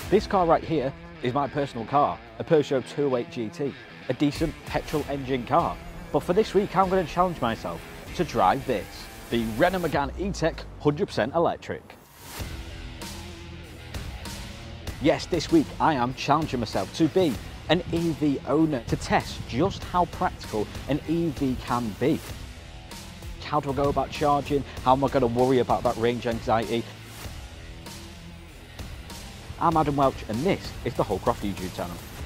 This car right here is my personal car, a Peugeot 208 GT, a decent petrol engine car. But for this week, I'm going to challenge myself to drive this, the Renault Megane E-Tech 100% electric. Yes, this week I am challenging myself to be an EV owner, to test just how practical an EV can be. How do I go about charging? How am I going to worry about that range anxiety? I'm Adam Welch and this is the Hullcroft YouTube channel.